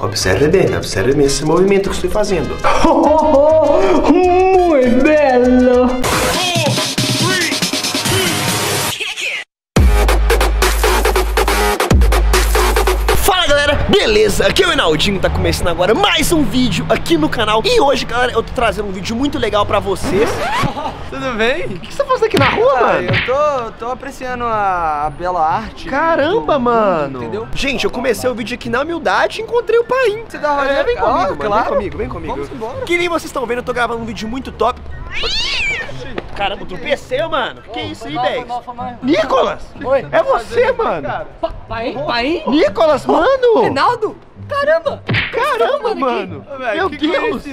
Observe bem esse movimento que estou fazendo. Muito belo. Beleza, aqui é o Enaldinho, tá começando agora mais um vídeo aqui no canal. E hoje, galera, eu tô trazendo um vídeo muito legal pra vocês. Tudo bem? O que você tá fazendo aqui na rua, mano? Eu tô apreciando a bela arte. Caramba, mano. Entendeu? Gente, eu comecei o vídeo aqui na humildade e encontrei o Paim. Você dá rolê? Vem comigo, mano. Claro. Vem comigo. Vamos embora. Que nem vocês estão vendo, eu tô gravando um vídeo muito top. Caramba, eu tropecei, mano. Que isso aí, velho? Nicolas! Oi. É você, mano. Pai? Nicolas, mano! Reinaldo? Caramba! Caramba, mano! Meu Deus!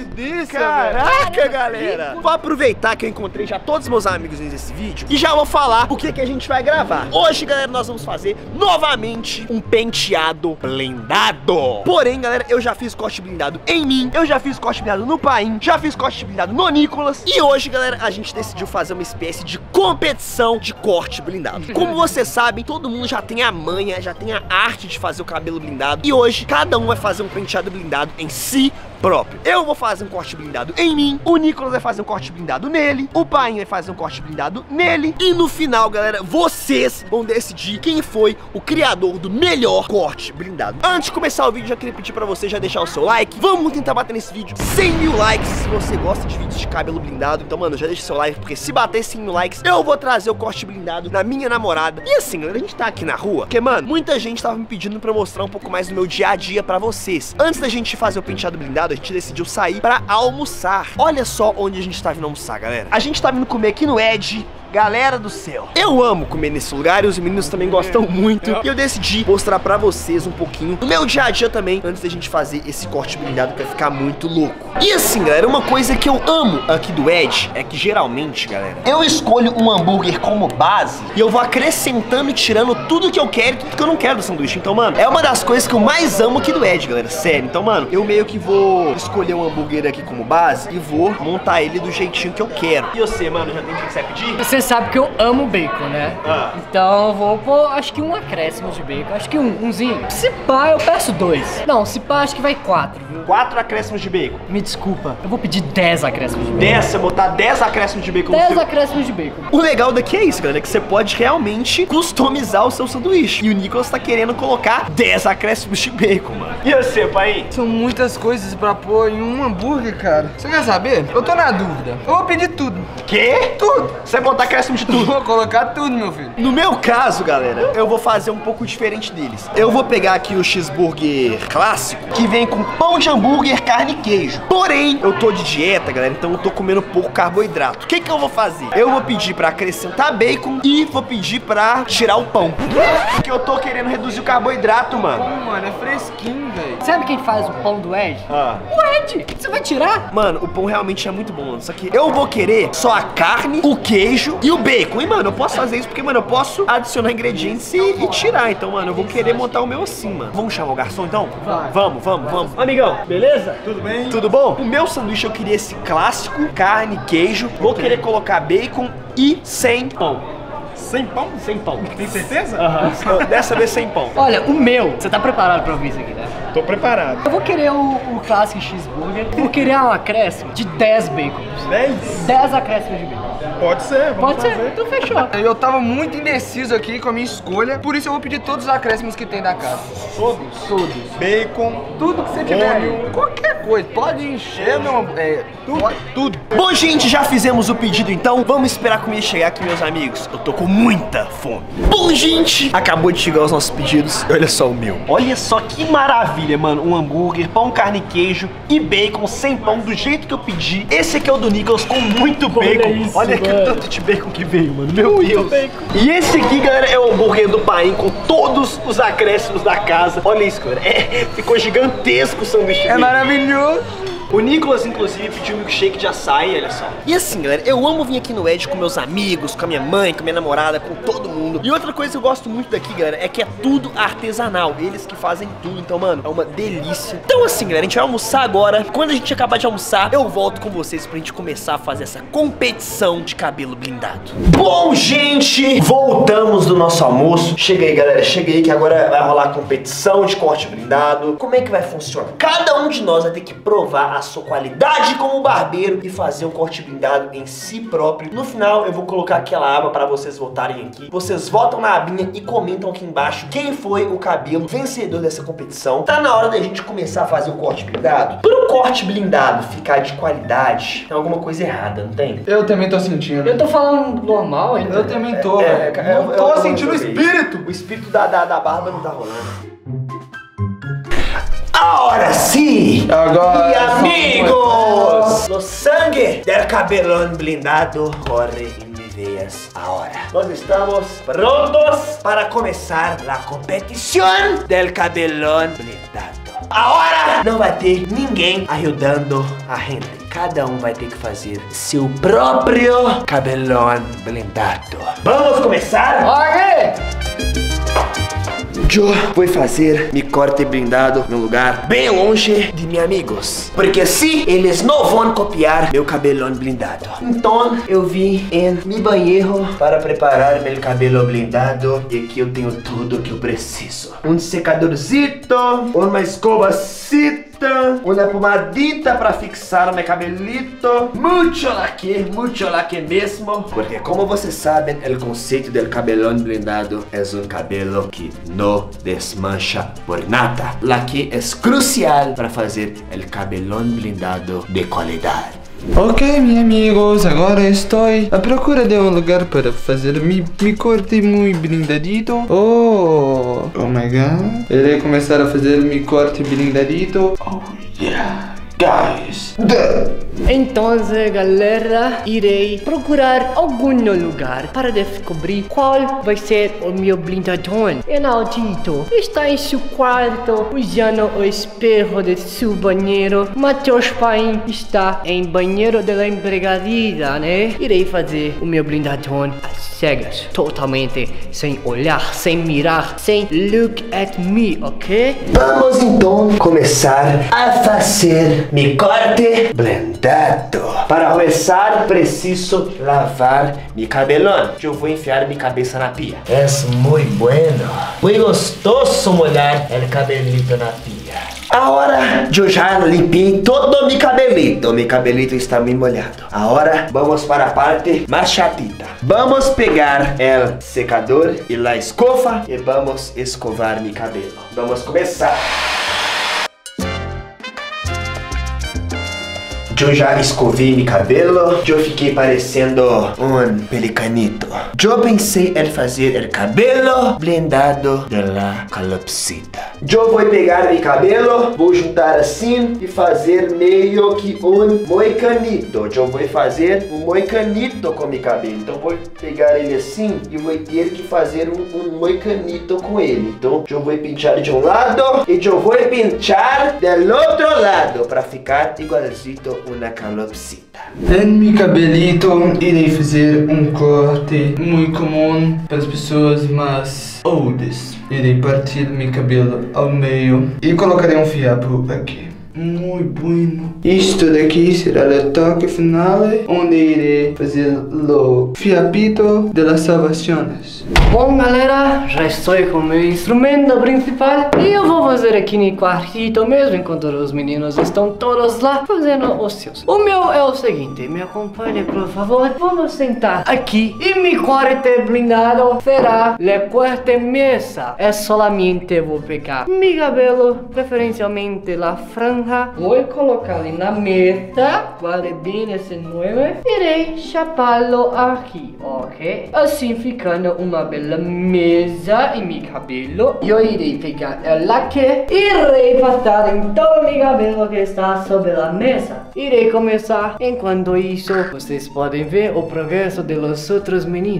Caraca, galera! Vou aproveitar que eu encontrei já todos os meus amigos nesse vídeo e já vou falar o que a gente vai gravar. Hoje, galera, nós vamos fazer novamente um penteado blindado. Porém, galera, eu já fiz corte blindado em mim, eu já fiz corte blindado no Paim, já fiz corte blindado no Nicolas. E hoje, galera, a gente decidiu fazer uma espécie de competição de corte blindado. Como vocês sabem, todo mundo já tem a manha, já tem a arte de fazer o cabelo blindado. E hoje, cada um vai fazer um penteado blindado em si próprio. Eu vou fazer um corte blindado em mim, o Nicolas vai fazer um corte blindado nele, o Paim vai fazer um corte blindado nele. E no final, galera, vocês vão decidir quem foi o criador do melhor corte blindado. Antes de começar o vídeo, já queria pedir pra você já deixar o seu like. Vamos tentar bater nesse vídeo 100 mil likes se você gosta de vídeos de cabelo blindado. Então, mano, já deixa seu like, porque se bater 100 mil likes, eu vou trazer o corte blindado na minha namorada. E assim, galera, a gente tá aqui na rua, porque, mano, muita gente tava me pedindo pra mostrar um pouco mais do meu dia a dia pra vocês. Antes da gente fazer o penteado blindado, a gente decidiu sair pra almoçar. Olha só onde a gente tá vindo almoçar, galera. A gente tá vindo comer aqui no Ed. Galera do céu, eu amo comer nesse lugar e os meninos também gostam muito. E eu decidi mostrar pra vocês um pouquinho do meu dia a dia também, antes da gente fazer esse corte blindado que vai ficar muito louco. E assim, galera, uma coisa que eu amo aqui do Ed é que geralmente, galera, eu escolho um hambúrguer como base e eu vou acrescentando e tirando tudo que eu quero e tudo que eu não quero do sanduíche. Então, mano, é uma das coisas que eu mais amo aqui do Ed, galera, sério. Então, mano, eu meio que vou escolher um hambúrguer aqui como base e vou montar ele do jeitinho que eu quero. E você, mano, já tem o que você vai pedir? Você sabe que eu amo bacon, né? Então eu vou pôr, acho que um acréscimo de bacon. Acho que umzinho. Se pá, eu peço 2. Não, se pá, acho que vai 4, viu? 4 acréscimos de bacon. Me desculpa, eu vou pedir 10 acréscimos de bacon. 10, você botar 10 acréscimos de bacon no 10 seu... acréscimos de bacon. O legal daqui é isso, galera, é que você pode realmente customizar o seu sanduíche. E o Nicolas tá querendo colocar 10 acréscimos de bacon, mano. E você, pai? São muitas coisas pra pôr em um hambúrguer, cara. Você quer saber? Eu tô na dúvida. Eu vou pedir tudo. Quê? Tudo. Você vai botar acréscimo de tudo? Vou colocar tudo, meu filho. No meu caso, galera, eu vou fazer um pouco diferente deles. Eu vou pegar aqui o cheeseburger clássico, que vem com pão de hambúrguer, carne e queijo. Porém, eu tô de dieta, galera, então eu tô comendo pouco carboidrato. O que que eu vou fazer? Eu vou pedir pra acrescentar bacon e vou pedir pra tirar o pão. Porque eu tô querendo reduzir o carboidrato, mano. Pô, mano, é fresquinho, velho. Sabe quem faz o pão do Ed? O Ed! Você vai tirar? Mano, o pão realmente é muito bom, mano. Só que eu vou querer só a carne, o queijo e o bacon. E, mano, eu posso fazer isso porque, mano, eu posso adicionar ingredientes e tirar. Então, mano, eu vou querer montar o meu assim, mano. Vamos chamar o garçom, então? Vai. Vamos. Amigão, beleza? Tudo bem? Tudo bom? O meu sanduíche eu queria esse clássico, carne, queijo. Vou querer colocar bacon e sem pão. Sem pão? Sem pão. Tem certeza? Aham. Dessa vez sem pão. Olha, o meu, você tá preparado pra ouvir isso aqui, né? Tô preparado. Eu vou querer o clássico cheeseburger. Eu vou querer um acréscimo de 10 bacons. 10? 10 acréscimos de bacon. Pode ser, vamos Pode ser? fazer. Então fechou. Eu tava muito indeciso aqui com a minha escolha, por isso eu vou pedir todos os acréscimos que tem da casa. Todos? Todos. Bacon. Tudo que você tiver. Óleo. Qualquer coisa. Pode encher, meu. Tudo. Bom, gente, já fizemos o pedido, então vamos esperar a comida chegar aqui, meus amigos. Eu tô com muita fome. Bom, gente, acabou de chegar os nossos pedidos. Olha só o meu. Olha só que maravilha, mano. Um hambúrguer, pão, carne, queijo e bacon sem pão, do jeito que eu pedi. Esse aqui é o do Nicolas com muito bacon. isso, Olha aqui mano. o tanto de bacon que veio, mano. Meu Deus. E esse aqui, galera, é o hambúrguer do Paim com todos os acréscimos da casa. Olha isso, galera. Ficou gigantesco o sanduíche. É maravilhoso. O Nicolas, inclusive, pediu um milkshake de açaí, olha só. E assim, galera, eu amo vir aqui no Ed com meus amigos, com a minha mãe, com a minha namorada, com todo mundo. E outra coisa que eu gosto muito daqui, galera, é que é tudo artesanal. Eles que fazem tudo, então, mano, é uma delícia. Então assim, galera, a gente vai almoçar agora. Quando a gente acabar de almoçar, eu volto com vocês pra gente começar a fazer essa competição de cabelo blindado. Bom, gente, voltamos do nosso almoço. Chega aí, galera, chega aí que agora vai rolar a competição de corte blindado. Como é que vai funcionar? Cada um de nós vai ter que provar a sua qualidade como barbeiro e fazer um corte blindado em si próprio. No final, eu vou colocar aquela aba para vocês votarem aqui. Vocês votam na abinha e comentam aqui embaixo quem foi o cabelo vencedor dessa competição. Tá na hora da gente começar a fazer o corte blindado. Para o corte blindado ficar de qualidade, tem alguma coisa errada, não tem? Eu também tô sentindo. Eu tô falando normal ainda. Eu também tô. Eu tô sentindo o espírito. O espírito da barba não tá rolando. Ahora sim! Agora, e amigos! No sangue del cabelón blindado corre em mis veias agora. Nós estamos prontos para começar a competição del cabelón blindado. Agora não vai ter ninguém ajudando a gente. Cada um vai ter que fazer seu próprio cabelón blindado. Vamos começar? Ok! Eu vou fazer meu corte blindado num lugar bem longe de meus amigos, porque assim eles não vão copiar meu cabelão blindado. Então eu vim em meu banheiro para preparar meu cabelo blindado e aqui eu tenho tudo que eu preciso: um secadorzito, uma escovacita, uma pomadita para fixar meu cabelito, muito laque mesmo, porque como vocês sabem, o conceito do cabelão blindado é um cabelo que não desmancha por nada. Laque é crucial para fazer o cabelão blindado de qualidade. Ok, meus amigos, agora estou à procura de um lugar para fazer mi corte muito blindadito. Oh my god. Irei começar a fazer mi corte blindadito. Oh yeah, guys. Então, galera, irei procurar algum lugar para descobrir qual vai ser o meu blindador. Enaldito está em seu quarto usando o espelho de seu banheiro. Matheus Paim está em banheiro da empregadinha, né? Irei fazer o meu blindador às cegas, totalmente sem olhar, sem mirar, sem look at me, ok? Vamos então começar a fazer meu corte blindado. Para começar, preciso lavar meu cabelão. Eu vou enfiar minha cabeça na pia. É muito bueno, muito gostoso molhar o cabelito na pia. Agora eu já limpei todo meu cabelito. Meu cabelito está bem molhado. Agora vamos para a parte mais chatita. Vamos pegar o secador e a escova e vamos escovar meu cabelo. Vamos começar. Eu já escovei meu cabelo, eu fiquei parecendo um pelicanito. Eu pensei em fazer o cabelo blindado da calopsita. Eu vou pegar meu cabelo, vou juntar assim e fazer meio que um moicanito. Eu vou fazer um moicanito com meu cabelo. Então vou pegar ele assim e vou ter que fazer um moicanito com ele. Então eu vou pinchar de um lado e eu vou pinchar do outro lado para ficar igualzinho uma calopsita. Em meu cabelito irei fazer um corte muito comum para as pessoas mais olds. Irei partir meu cabelo ao meio e colocarei um fiapo aqui. Muito bueno. Isto daqui será o toque final, onde irei fazer o fiapito de las salvaciones. Bom, galera, já estou com o meu instrumento principal e eu vou fazer aqui no quartito mesmo, enquanto os meninos estão todos lá fazendo os seus. O meu é o seguinte, me acompanhe por favor, vamos sentar aqui e meu corte blindado será le corte mesa. É solamente vou pegar meu cabelo, preferencialmente a franja, vou colocar ali na mesa, guarde bem esse nome, irei chapá-lo aqui, ok? Assim ficando uma bela mesa em meu cabelo. Eu irei pegar o laque e irei passar em todo meu cabelo que está sobre a mesa. Irei começar. Enquanto isso, vocês podem ver o progresso dos outros meninos.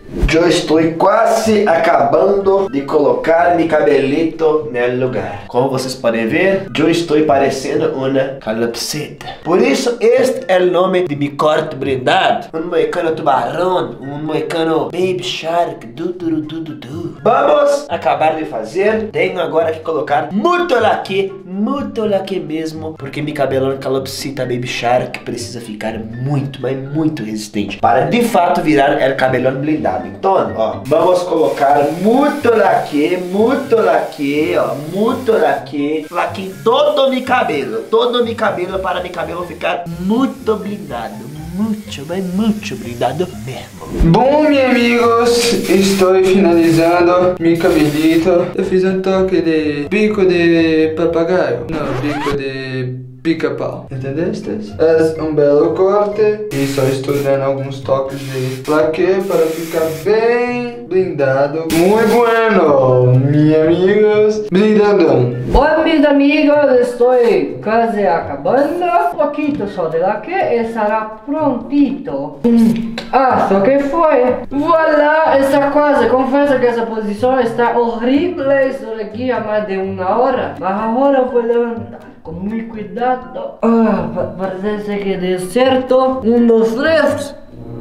Eu estou quase acabando de colocar meu cabelito no lugar. Como vocês podem ver, eu estou parecendo uma calopsita. Por isso, este é o nome de meu corte blindado. Um moicano tubarão, um moicano baby shark. Vamos acabar de fazer. Tenho agora que colocar muito laque mesmo, porque meu cabelo é calopsita baby shark precisa ficar muito, mas muito resistente para de fato virar o cabelão blindado. Então, ó, vamos colocar muito laque, ó, muito laque em todo meu cabelo para meu cabelo ficar muito blindado, muito blindado mesmo. Bom, meus amigos, estou finalizando meu cabelito. Eu fiz um toque de bico de papagaio, não, bico de pica-pau, entendeste? É um belo corte e só estou dando alguns toques de laque para ficar bem blindado. Muito bueno, meus amigos, blindadão. Oi, meus amigos, estou quase acabando. Um pouquinho só de laque e estará prontito. Ah, só que foi. Voilà, está quase. Confesso que essa posição está horrível. Estou aqui há mais de uma hora. Mas agora eu vou levantar com muito cuidado. Ah, parece que deu certo. 1, 2, 3.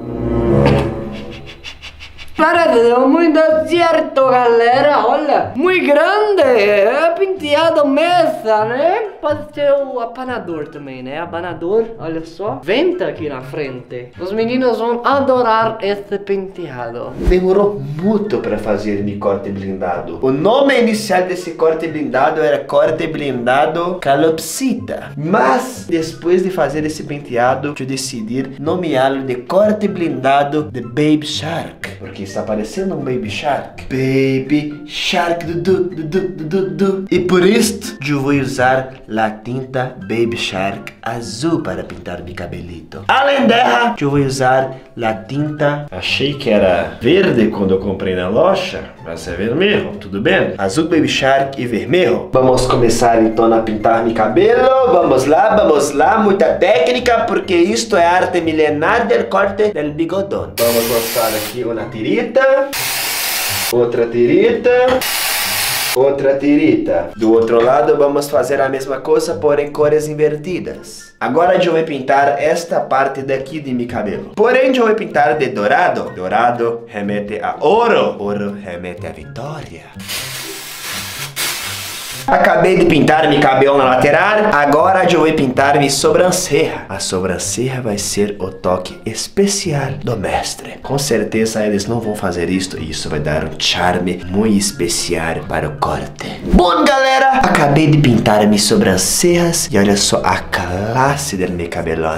Parece que deu muito certo, galera. Olha, muito grande. É penteado mesa, né? Pode ser o apanador também, né? Abanador, olha só. Venta aqui na frente. Os meninos vão adorar esse penteado. Demorou muito para fazer meu corte blindado. O nome inicial desse corte blindado era corte blindado calopsita. Mas depois de fazer esse penteado, eu decidi nomeá-lo de corte blindado de Baby Shark, porque está parecendo um Baby Shark. Baby Shark du. E por isto eu vou usar a tinta Baby Shark azul para pintar meu cabelito. Além dela, eu vou usar a tinta, achei que era verde quando eu comprei na loja, mas é vermelho, tudo bem? Azul Baby Shark e vermelho. Vamos começar então a pintar meu cabelo. Vamos lá, muita técnica, porque isto é arte milenar del corte del bigodón. Vamos mostrar aqui uma tirita, outra tirita, outra tirita. Do outro lado vamos fazer a mesma coisa, porém cores invertidas. Agora eu vou pintar esta parte daqui de meu cabelo. Porém eu vou pintar de dourado. Dourado remete a ouro. Ouro remete a vitória. Acabei de pintar meu cabelo na lateral. Agora eu vou pintar minha sobrancelha. A sobrancelha vai ser o toque especial do mestre. Com certeza eles não vão fazer isto e isso vai dar um charme muito especial para o corte. Bom, galera, acabei de pintar minhas sobrancelhas e olha só a classe do meu cabelão.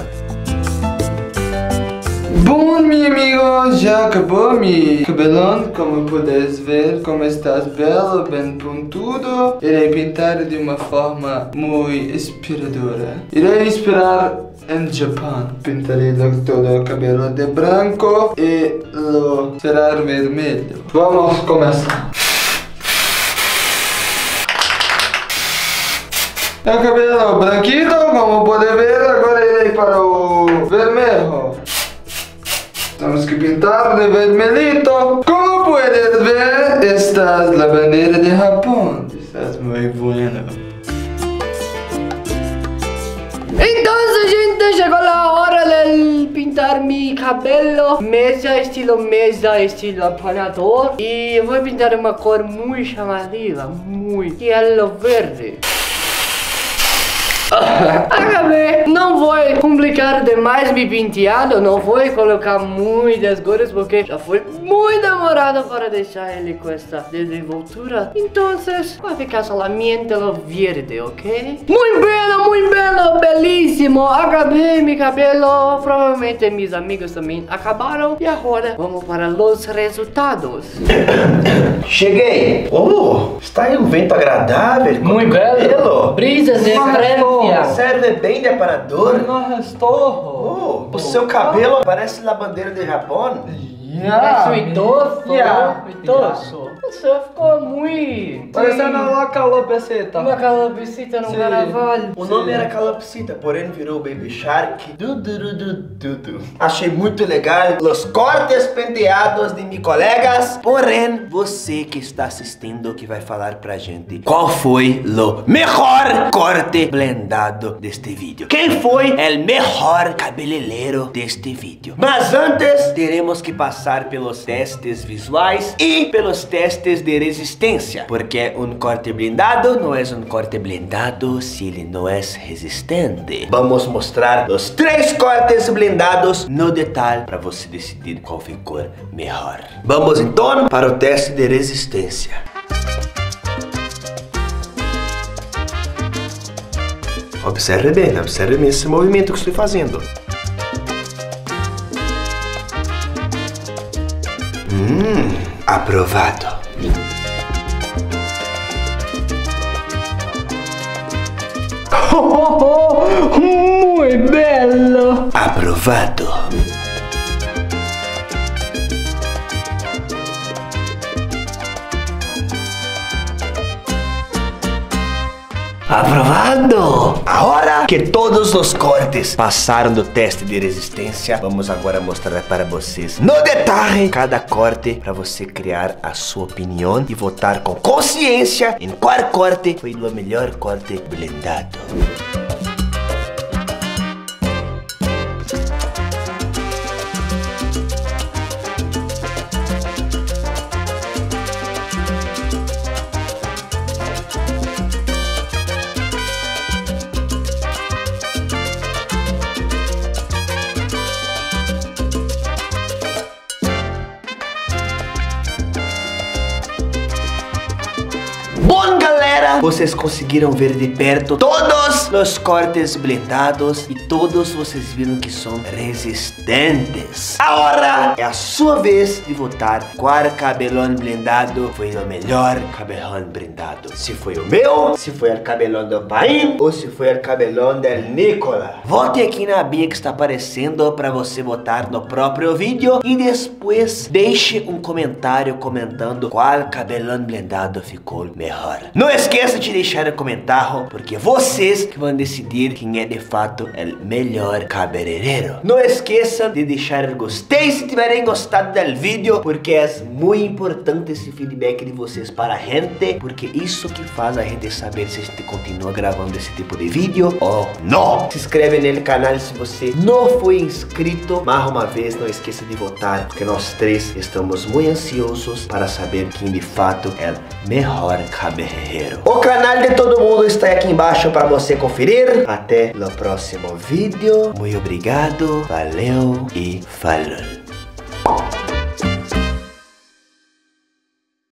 Bom, meus amigos, já acabou meu cabelão. Como podes ver, como estás belo, bem pontudo. Irei pintar de uma forma muito inspiradora. Irei inspirar em Japão. Pintarei todo o cabelo de branco e lo será vermelho. Vamos começar. É o cabelo branquito, como pode ver. Agora irei para o vermelho. Temos que pintar de vermelhito. Como puedes ver, esta es la bandera de Japón. Estás muy bueno. Então, gente, chegou a hora de pintar meu cabelo. Mesa, estilo apanador. E eu vou pintar uma cor muito chamativa, muito, que é o verde. Acabei. Não vou complicar demais meu penteado. Não vou colocar muitas cores porque já foi muito demorado para deixar ele com essa desenvoltura. Então vai ficar solamente o verde, ok? Muito belo, belíssimo. Acabei meu cabelo. Provavelmente meus amigos também acabaram. E agora vamos para os resultados. Cheguei. Oh, está aí um vento agradável. Muito belo. Brisas de frente. Serve bem de aparador. Não restou. O seu cabelo parece a bandeira do Japão. Parece um idoso. Idoso. Você ficou muito... Parecendo uma calopsita. Uma calopsita num carnaval. O nome era Calopsita, porém virou Baby Shark. Achei muito legal os cortes penteados de meus colegas. Porém, você que está assistindo que vai falar pra gente qual foi o melhor corte blendado deste vídeo. Quem foi o melhor cabeleireiro deste vídeo? Mas antes, teremos que passar pelos testes visuais e pelos testes de resistência, porque um corte blindado não é um corte blindado se ele não é resistente. Vamos mostrar os 3 cortes blindados no detalhe para você decidir qual ficou melhor. Vamos então para o teste de resistência. Observe bem esse movimento que estou fazendo. Aprovado. Muito bello. Aprovado. Aprovado! Agora que todos os cortes passaram do teste de resistência, vamos agora mostrar para vocês no detalhe cada corte para você criar a sua opinião e votar com consciência em qual corte foi o melhor corte blindado. Bom, galera, vocês conseguiram ver de perto todos os cortes blindados e todos vocês viram que são resistentes. Agora é a sua vez de votar qual cabelão blindado foi o melhor cabelão blindado. Se foi o meu, se foi o cabelão do Paim ou se foi o cabelão do Nicola. Vote aqui na abinha que está aparecendo para você votar no próprio vídeo e depois deixe um comentário comentando qual cabelão blindado ficou melhor. Não esqueça de deixar um comentário, porque vocês que vão decidir quem é de fato o melhor cabeleireiro. Não esqueçam de deixar o gostei se tiverem gostado do vídeo, porque é muito importante esse feedback de vocês para a gente, porque isso que faz a gente saber se a gente continua gravando esse tipo de vídeo ou não. Se inscreve no canal se você não foi inscrito. Mais uma vez, não esqueça de votar, porque nós três estamos muito ansiosos para saber quem de fato é o melhor cabeleireiro. O canal de todo mundo está aqui embaixo para você conferir. Até o próximo vídeo. Muito obrigado, valeu e falou.